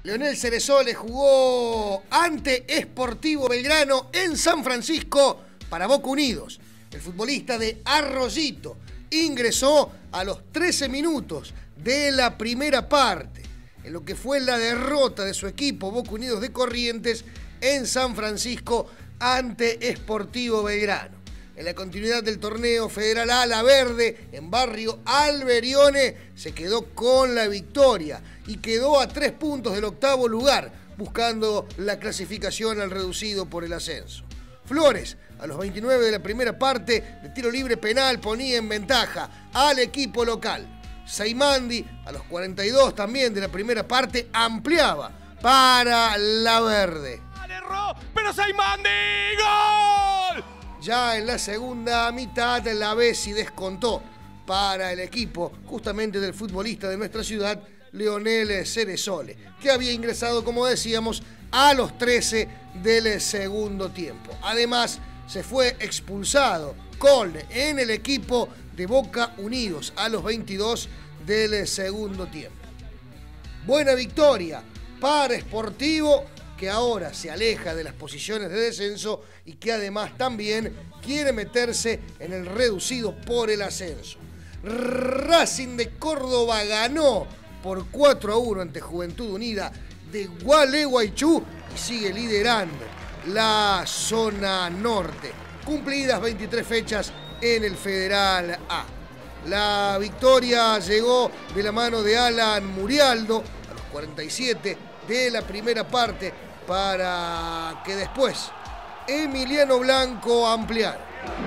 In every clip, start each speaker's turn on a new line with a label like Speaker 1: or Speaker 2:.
Speaker 1: Leonel Ceresole jugó ante Sportivo Belgrano en San Francisco para Boca Unidos. El futbolista de Arroyito ingresó a los 13 minutos de la primera parte, en lo que fue la derrota de su equipo Boca Unidos de Corrientes en San Francisco ante Sportivo Belgrano. En la continuidad del torneo Federal A, la Verde, en Barrio Alberione, se quedó con la victoria y quedó a 3 puntos del octavo lugar, buscando la clasificación al reducido por el ascenso. Flores, a los 29 de la primera parte, de tiro libre penal, ponía en ventaja al equipo local. Saimandi, a los 42 también de la primera parte, ampliaba para la Verde.
Speaker 2: Erró, pero Saimandi, ¡gol!
Speaker 1: Ya en la segunda mitad, la Bessi descontó para el equipo justamente del futbolista de nuestra ciudad, Leonel Ceresole, que había ingresado, como decíamos, a los 13 del segundo tiempo. Además, se fue expulsado Colne en el equipo de Boca Unidos a los 22 del segundo tiempo. Buena victoria para Sportivo, que ahora se aleja de las posiciones de descenso y que además también quiere meterse en el reducido por el ascenso. Racing de Córdoba ganó por 4-1 ante Juventud Unida de Gualeguaychú y sigue liderando la zona norte. Cumplidas 23 fechas en el Federal A. La victoria llegó de la mano de Alan Murialdo a los 47 de la primera parte, para que después Emiliano Blanco ampliara.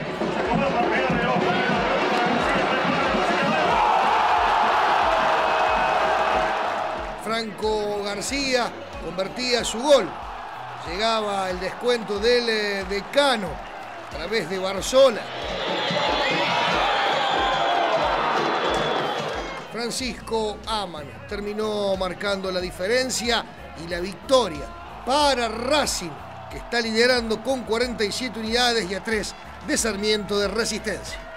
Speaker 1: Franco García convertía su gol. Llegaba el descuento del decano a través de Barzola. Francisco Amano terminó marcando la diferencia y la victoria para Racing, que está liderando con 47 unidades y a 3 de Sarmiento de Resistencia.